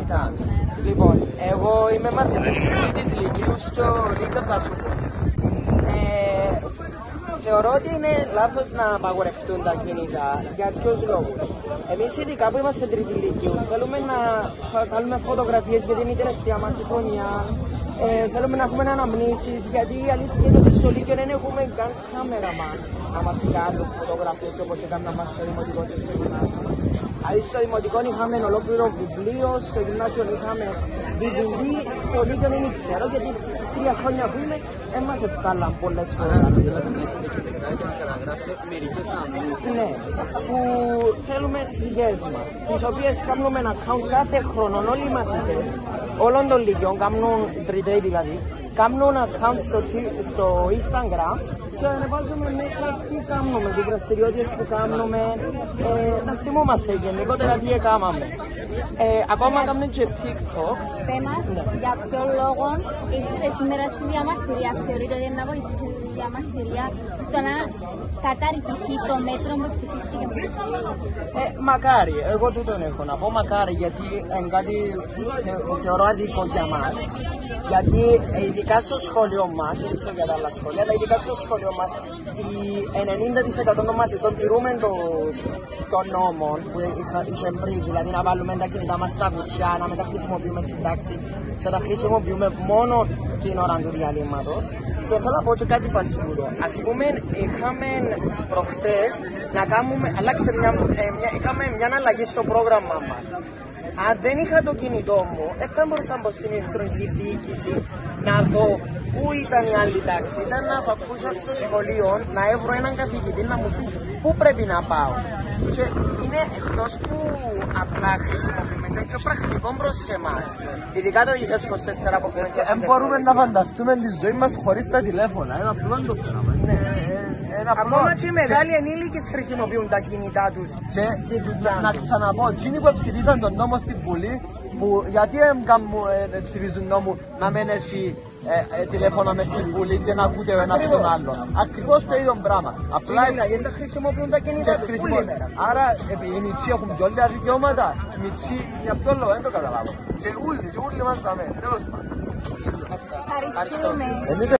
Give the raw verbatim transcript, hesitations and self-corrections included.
Κοίτα, λοιπόν, εγώ είμαι μαθητής της τρίτης λυκείου στο Λύκειο Δασούπολης. Ε, θεωρώ ότι είναι λάθος να απαγορευτούν τα κινητά για ποιους λόγους. Εμείς ειδικά που είμαστε τρίτη λυκείου θέλουμε να κάνουμε φωτογραφίες για την τελευταία μας χρονιά. Ε, θέλουμε να έχουμε αναμνήσεις, γιατί η αλήθεια είναι ότι στο Λύκειο δεν έχουμε καν κάμεραμαν να μας κάνουν φωτογραφίες όπως έκαναν μας στο δημοτικό και στο γυμνάσιο. Δηλαδή στο δημοτικό είχαμε ολόκληρο βιβλίο, στο γυμνάσιο είχαμε ντι βι ντι, στο Λύκειο δεν ξέρω, γιατί τρία χρόνια που είμαι εμάς ευκάλαν πολλές φωτογραφίες. Ναι, που θέλουμε τις δικές μας, τις οποίες κάνουμε ένα account κάθε χρόνο, όλοι οι μαθητές όλων των λυκειών, κάνουν τριτέοι δηλαδή, κάνουν account στο, στο Instagram και ανεβάζουμε μέσα τι κάνουμε, τις δραστηριότητες που κάνουμε, ε, να θυμόμαστε γενικότερα τι έκαναμε. Ε, ακόμα κάνουμε και TikTok. Πέμας, ναι. Για ποιο λόγο ήρθε σήμερα στη διαμαρτυρία, θεωρείτε ότι είναι να βοηθήσει τη διαμαρτυρία στο να καταργηθεί το μέτρο που ψηφίστηκε? Ε, μακάρι, εγώ τούτον έχω να πω, μακάρι, γιατί είναι κάτι που θεωρώ αδικό για μας. Γιατί ειδικά στο σχολείο μας, δεν ξέρω για τα άλλα σχολεία, αλλά ειδικά στο σχολείο μας, οι ενενήντα τοις εκατό των μαθητών τηρούμε των νόμων που είχε πριν, δηλαδή να βάλουμε τα κινητά μας στα κουτιά, να μην τα χρησιμοποιούμε στην τάξη και τα χρησιμοποιούμε μόνο την ώρα του διαλύματος. Και θέλω να πω και κάτι πασίγουρο. Ας πούμε, είχαμε προχτές να κάνουμε, αλλάξε μια, ε, μια, είχαμε μια αλλαγή στο πρόγραμμα μας. Αν δεν είχα το κινητό μου, δεν θα μπορούσα να πω στην ηλεκτρονική διοίκηση να δω πού ήταν η άλλη τάξη. Ήταν να παπούσα στο σχολείο, να έβρω έναν καθηγητή να μου πει πού πρέπει να πάω. Και είναι εκτός που απλά χρησιμοποιούμε τέτοιο πρακτικό προς εμάς. Ειδικά το δύο χιλιάδες είκοσι τέσσερα που έχουμε και δεν μπορούμε να φανταστούμε τη ζωή μας χωρίς τα τηλέφωνα. Είναι απλό το πράγμα. Ακόμα και οι μεγάλοι ενήλικες χρησιμοποιούν τα κινητά τους. Και να ξαναπώ, εκείνοι που ψηφίσαν τον νόμο στην Βουλή, που γιατί ε, ψηφίζουν νόμο να μην έχει ε, ε, τηλέφωνα μες στην Βουλή και να ακούτε ο ένας τον άλλον. Ακριβώς το ίδιο πράγμα. Απλά γιατί τα χρησιμοποιούν τα κινητά τους χρησιμο... Άρα επειδή οι μητσοί έχουν πιο λίγα δικαιώματα, οι μητσοί για ποιο λόγο, δεν το καταλάβω. Και ούλοι, και ούλοι μας τα μένα, τέλος πάντων. Ευχαριστούμε.